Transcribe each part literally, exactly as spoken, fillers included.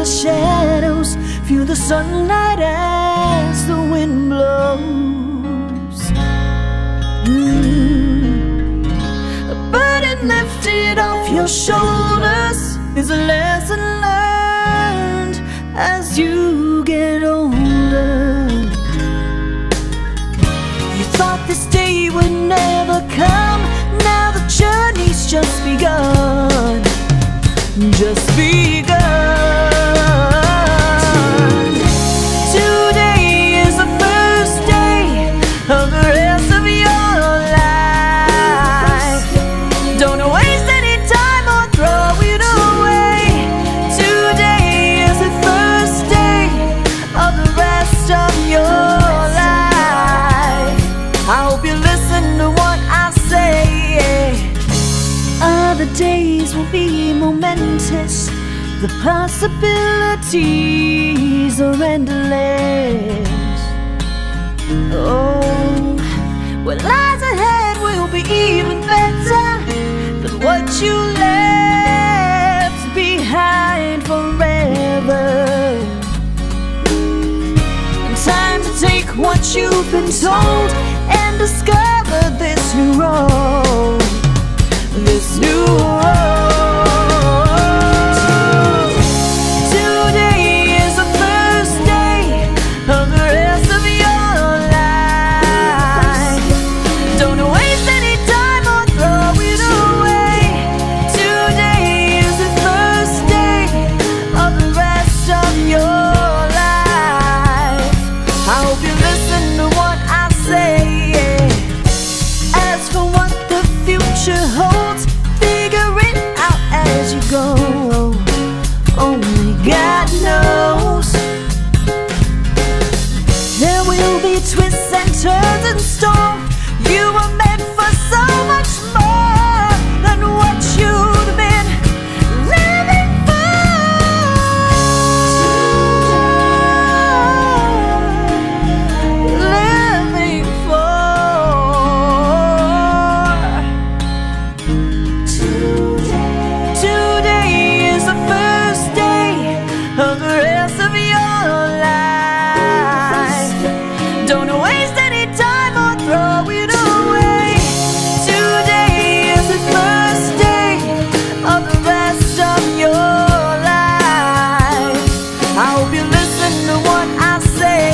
shadows, feel the sunlight as the wind blows. mm. A burden lifted off your shoulders is a lesson learned as you get older. You thought this day would never come, now the journey's just begun, just begun. Today is the first day of the rest of your life. Don't waste any time or throw it away. Today is the first day of the rest of your life. I hope you listen to what I say. Other days will be momentous, the possibilities are endless. Oh, what lies ahead will be even better than what you left behind forever. And time to take what you've been told and discover this new road, this new road. Holds, figure it out as you go. Only God knows. There will be twists and turns in store. You were meant for so much more than what you've been living for. Living for. Of the rest of your life. Don't waste any time or throw it away. Today is the first day of the rest of your life. I hope you listen to what I say.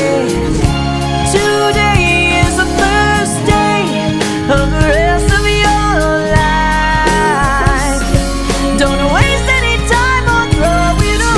Today is the first day of the rest of your life. Don't waste any time or throw it away.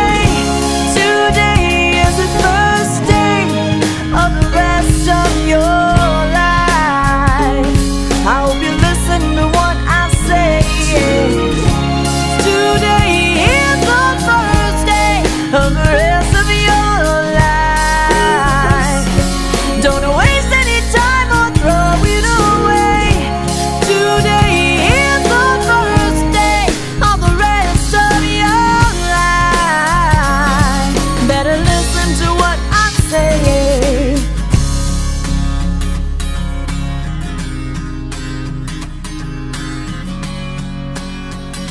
Of the rest of your life. Don't waste any time or throw it away. Today is the first day of the rest of your life. Better listen to what I say.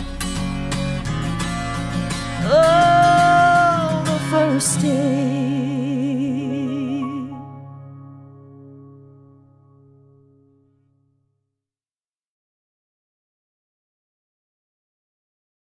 Oh, first day.